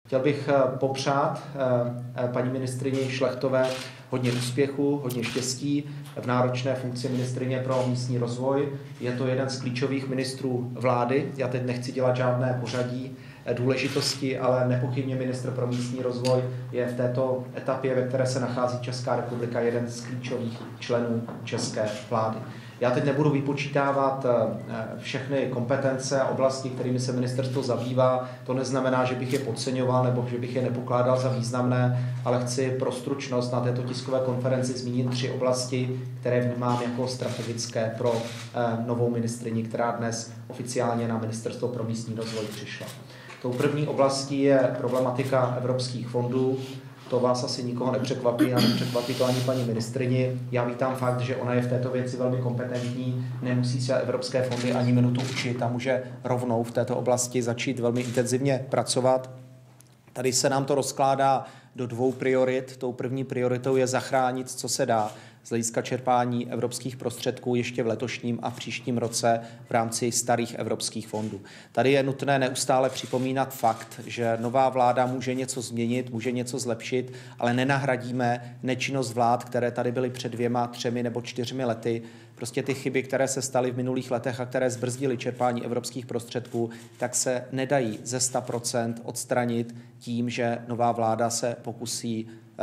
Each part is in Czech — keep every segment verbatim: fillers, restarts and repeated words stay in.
Chtěl bych popřát paní ministryni Šlechtové hodně úspěchu, hodně štěstí v náročné funkci ministryně pro místní rozvoj. Je to jeden z klíčových ministrů vlády. Já teď nechci dělat žádné pořadí důležitosti, ale nepochybně ministr pro místní rozvoj je v této etapě, ve které se nachází Česká republika, jeden z klíčových členů české vlády. Já teď nebudu vypočítávat všechny kompetence a oblasti, kterými se ministerstvo zabývá. To neznamená, že bych je podceňoval nebo že bych je nepokládal za významné, ale chci pro stručnost na této tiskové konferenci zmínit tři oblasti, které vnímám jako strategické pro novou ministryni, která dnes oficiálně na Ministerstvo pro místní rozvoj přišla. Tou první oblastí je problematika evropských fondů. To vás asi nikoho nepřekvapí a nepřekvapí to ani paní ministryni. Já vítám fakt, že ona je v této věci velmi kompetentní, nemusí se evropské fondy ani minutu učit a může rovnou v této oblasti začít velmi intenzivně pracovat. Tady se nám to rozkládá do dvou priorit. Tou první prioritou je zachránit, co se dá z hlediska čerpání evropských prostředků ještě v letošním a příštím roce v rámci starých evropských fondů. Tady je nutné neustále připomínat fakt, že nová vláda může něco změnit, může něco zlepšit, ale nenahradíme nečinnost vlád, které tady byly před dvěma, třemi nebo čtyřmi lety. Prostě ty chyby, které se staly v minulých letech a které zbrzdily čerpání evropských prostředků, tak se nedají ze sta procent odstranit tím, že nová vláda se pokusí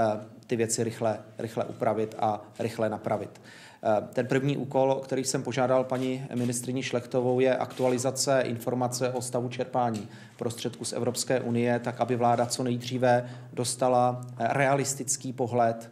ty věci rychle, rychle upravit a rychle napravit. Ten první úkol, o který jsem požádal paní ministryni Šlechtovou, je aktualizace informace o stavu čerpání prostředků z Evropské unie, tak aby vláda co nejdříve dostala realistický pohled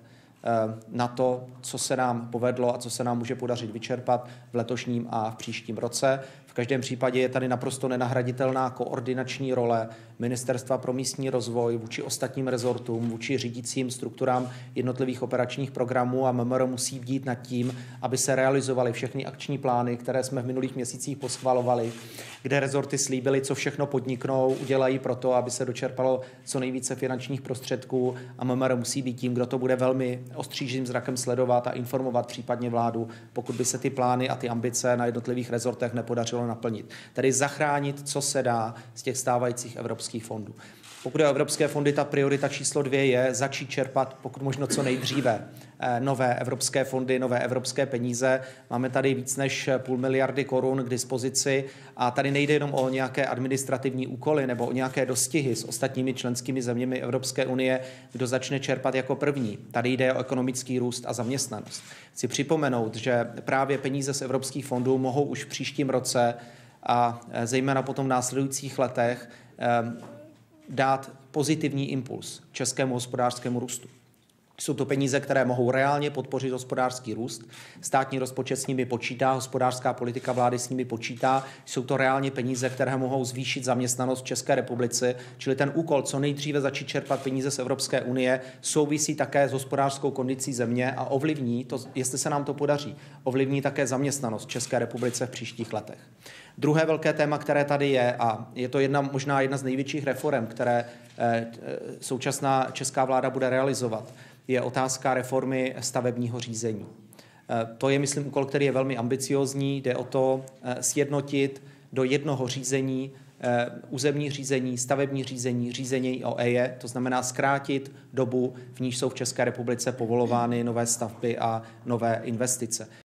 na to, co se nám povedlo a co se nám může podařit vyčerpat v letošním a v příštím roce. V každém případě je tady naprosto nenahraditelná koordinační role Ministerstva pro místní rozvoj vůči ostatním rezortům, vůči řídícím strukturám jednotlivých operačních programů a M M R musí bdít nad tím, aby se realizovaly všechny akční plány, které jsme v minulých měsících poschvalovali, kde rezorty slíbily, co všechno podniknou, udělají proto, aby se dočerpalo co nejvíce finančních prostředků a M M R musí být tím, kdo to bude velmi ostřížným zrakem sledovat a informovat případně vládu, pokud by se ty plány a ty ambice na jednotlivých rezortech nepodařilo naplnit. Tedy zachránit, co se dá z těch stávajících evropských fondů. Pokud je o evropské fondy, ta priorita číslo dvě je začít čerpat pokud možno co nejdříve nové evropské fondy, nové evropské peníze. Máme tady víc než půl miliardy korun k dispozici a tady nejde jenom o nějaké administrativní úkoly nebo o nějaké dostihy s ostatními členskými zeměmi Evropské unie, kdo začne čerpat jako první. Tady jde o ekonomický růst a zaměstnanost. Chci připomenout, že právě peníze z evropských fondů mohou už v příštím roce a zejména potom v následujících letech dát pozitivní impuls českému hospodářskému růstu. Jsou to peníze, které mohou reálně podpořit hospodářský růst. Státní rozpočet s nimi počítá, hospodářská politika vlády s nimi počítá. Jsou to reálně peníze, které mohou zvýšit zaměstnanost v České republice. Čili ten úkol, co nejdříve začít čerpat peníze z Evropské unie, souvisí také s hospodářskou kondicí země a ovlivní, to, jestli se nám to podaří, ovlivní také zaměstnanost v České republice v příštích letech. Druhé velké téma, které tady je, a je to jedna, možná jedna z největších reforem, které eh, současná česká vláda bude realizovat, je otázka reformy stavebního řízení. To je, myslím, úkol, který je velmi ambiciózní. Jde o to sjednotit do jednoho řízení územní řízení, stavební řízení, řízení o EIA, to znamená zkrátit dobu, v níž jsou v České republice povolovány nové stavby a nové investice.